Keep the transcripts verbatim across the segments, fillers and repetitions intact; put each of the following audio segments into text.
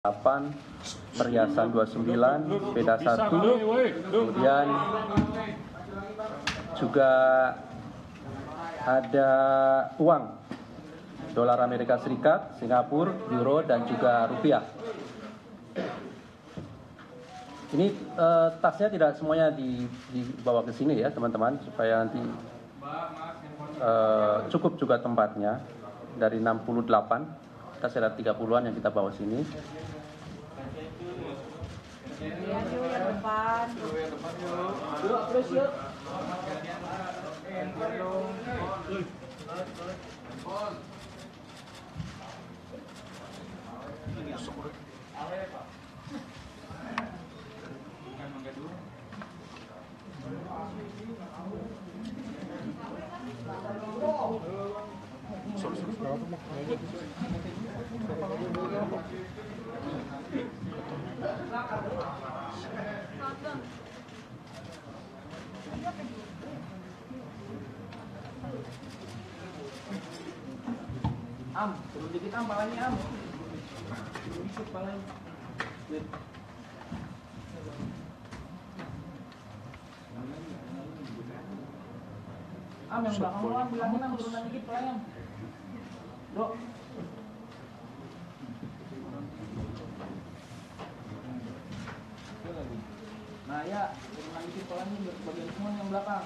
delapan, perhiasan dua puluh sembilan, sepeda satu, kemudian juga ada uang dolar Amerika Serikat, Singapura, Euro, dan juga rupiah. Ini eh, tasnya tidak semuanya dibawa ke sini ya teman-teman, supaya nanti eh, cukup juga tempatnya. Dari enam puluh delapan, kita ada tiga puluhan yang kita bawa sini. Yang depan. Yuk, terus yuk. Am, turun dikit am, palanya am. Turun dikit palanya. Am, yang belakang lu am, bilangin am, turunan dikit palanya am. Dok. Nah ya, turunan dikit palanya bagian semua yang belakang.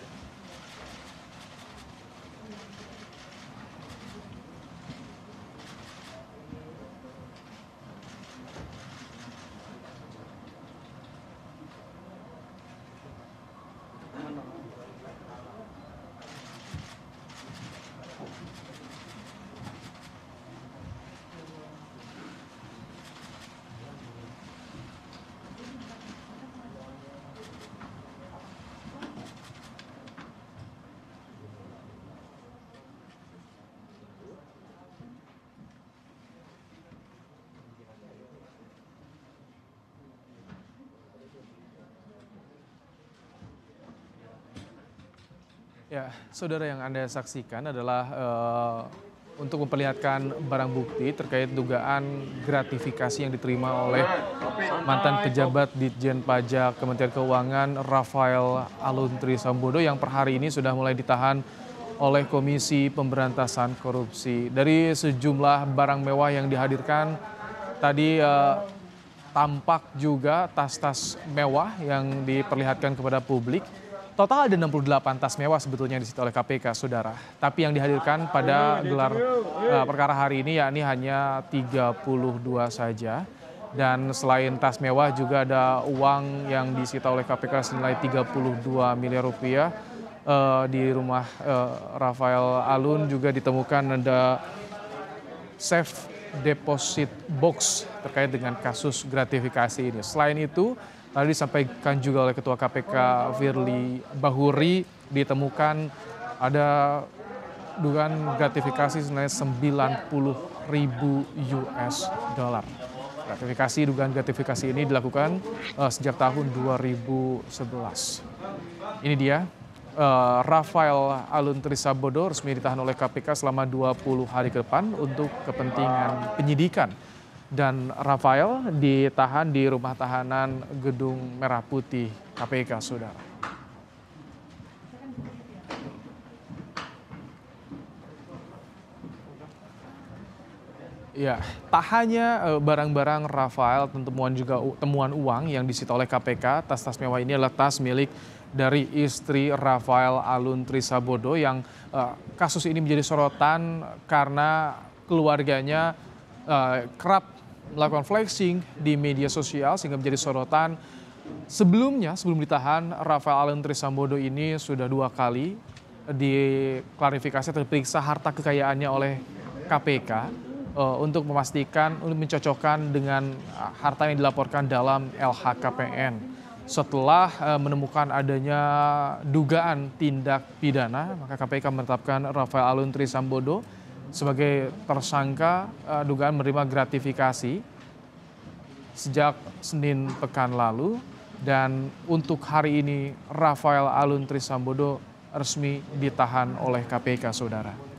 Ya, saudara, yang Anda saksikan adalah uh, untuk memperlihatkan barang bukti terkait dugaan gratifikasi yang diterima oleh mantan pejabat Ditjen Pajak Kementerian Keuangan Rafael Aluntri Sambodo yang per hari ini sudah mulai ditahan oleh Komisi Pemberantasan Korupsi. Dari sejumlah barang mewah yang dihadirkan tadi uh, tampak juga tas-tas mewah yang diperlihatkan kepada publik. Total ada enam puluh delapan tas mewah sebetulnya disita oleh K P K, saudara. Tapi yang dihadirkan pada gelar uh, perkara hari ini yakni hanya tiga puluh dua saja. Dan selain tas mewah juga ada uang yang disita oleh K P K senilai tiga puluh dua miliar rupiah. Uh, di rumah uh, Rafael Alun juga ditemukan ada safe deposit box terkait dengan kasus gratifikasi ini. Selain itu, tadi disampaikan juga oleh Ketua K P K Firly Bahuri, ditemukan ada dugaan gratifikasi senilai sembilan puluh ribu U S dollar. Gratifikasi, dugaan gratifikasi ini dilakukan uh, sejak tahun dua ribu sebelas. Ini dia, uh, Rafael Aluntri Sambodo resmi ditahan oleh K P K selama dua puluh hari ke depan untuk kepentingan penyidikan. Dan Rafael ditahan di rumah tahanan Gedung Merah Putih K P K, saudara. Ya, tak hanya barang-barang Rafael, temuan juga temuan uang yang disita oleh K P K. Tas-tas mewah ini adalah tas milik dari istri Rafael Aluntri Sambodo yang uh, kasus ini menjadi sorotan karena keluarganya uh, kerap melakukan flexing di media sosial sehingga menjadi sorotan. Sebelumnya, sebelum ditahan, Rafael Aluntri Sambodo ini sudah dua kali diklarifikasi atau diperiksa harta kekayaannya oleh K P K uh, untuk memastikan, untuk mencocokkan dengan harta yang dilaporkan dalam L H K P N. Setelah uh, menemukan adanya dugaan tindak pidana, maka K P K menetapkan Rafael Aluntri Sambodo sebagai tersangka uh, dugaan menerima gratifikasi sejak Senin pekan lalu. Dan untuk hari ini Rafael Aluntri Sambodo resmi ditahan oleh K P K, saudara.